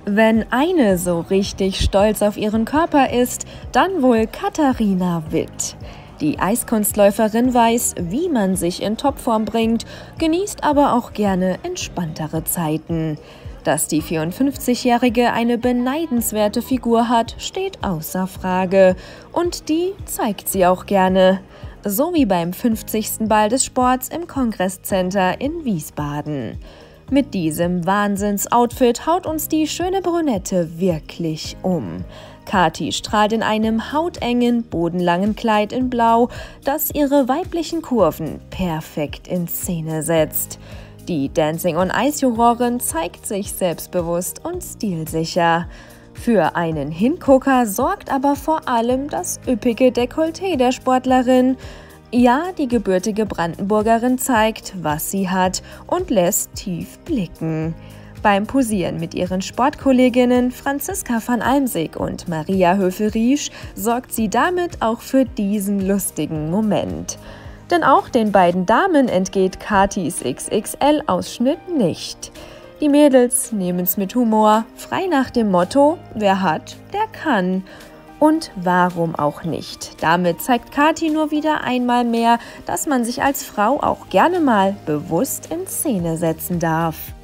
Wenn eine so richtig stolz auf ihren Körper ist, dann wohl Katharina Witt. Die Eiskunstläuferin weiß, wie man sich in Topform bringt, genießt aber auch gerne entspanntere Zeiten. Dass die 54-Jährige eine beneidenswerte Figur hat, steht außer Frage. Und die zeigt sie auch gerne. So wie beim 50. Ball des Sports im Kongresscenter in Wiesbaden. Mit diesem Wahnsinnsoutfit haut uns die schöne Brünette wirklich um. Kathi strahlt in einem hautengen, bodenlangen Kleid in Blau, das ihre weiblichen Kurven perfekt in Szene setzt. Die Dancing on Ice-Jurorin zeigt sich selbstbewusst und stilsicher. Für einen Hingucker sorgt aber vor allem das üppige Dekolleté der Sportlerin. Ja, die gebürtige Brandenburgerin zeigt, was sie hat und lässt tief blicken. Beim Posieren mit ihren Sportkolleginnen Franziska van Almsick und Maria Höfel-Riesch sorgt sie damit auch für diesen lustigen Moment. Denn auch den beiden Damen entgeht Kathis XXL-Ausschnitt nicht. Die Mädels nehmen's mit Humor, frei nach dem Motto, wer hat, der kann. Und warum auch nicht? Damit zeigt Kathi nur wieder einmal mehr, dass man sich als Frau auch gerne mal bewusst in Szene setzen darf.